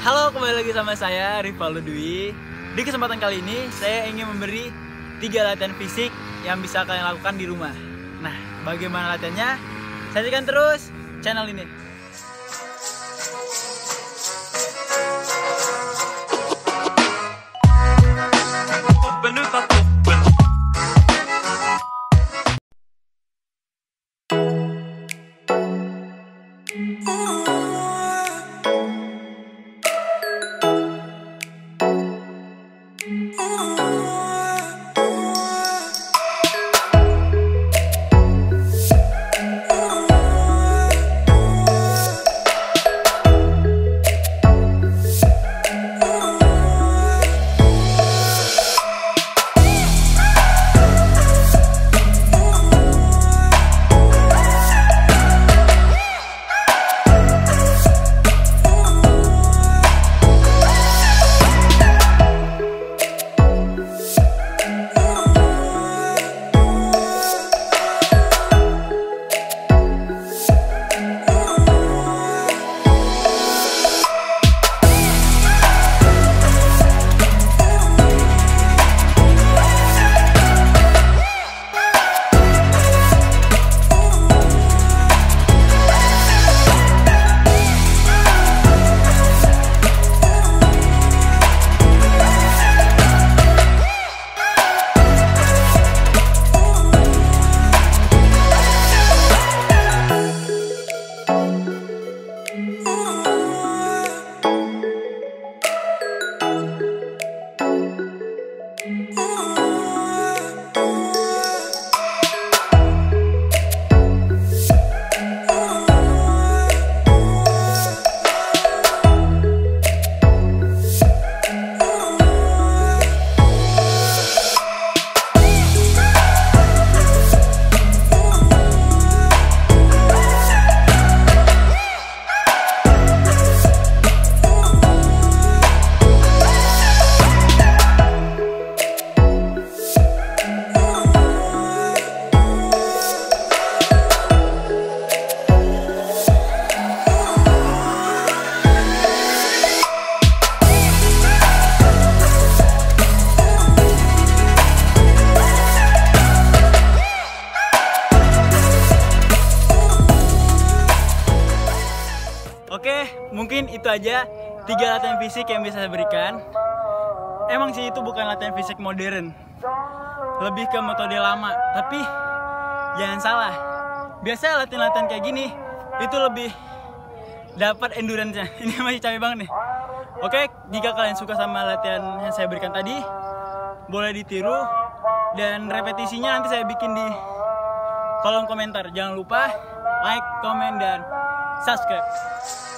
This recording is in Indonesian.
Halo, kembali lagi sama saya Rivaldo Dwi. Di kesempatan kali ini saya ingin memberi 3 latihan fisik yang bisa kalian lakukan di rumah. Nah, bagaimana latihannya? Saksikan terus channel ini. Oke, mungkin itu aja 3 latihan fisik yang bisa saya berikan. Emang sih itu bukan latihan fisik modern, lebih ke metode lama. Tapi jangan salah, biasanya latihan-latihan kayak gini itu lebih dapat endurance-nya. Ini masih capek banget nih. Oke, jika kalian suka sama latihan yang saya berikan tadi, boleh ditiru. Dan repetisinya nanti saya bikin di kolom komentar. Jangan lupa like, komen, dan subscribe.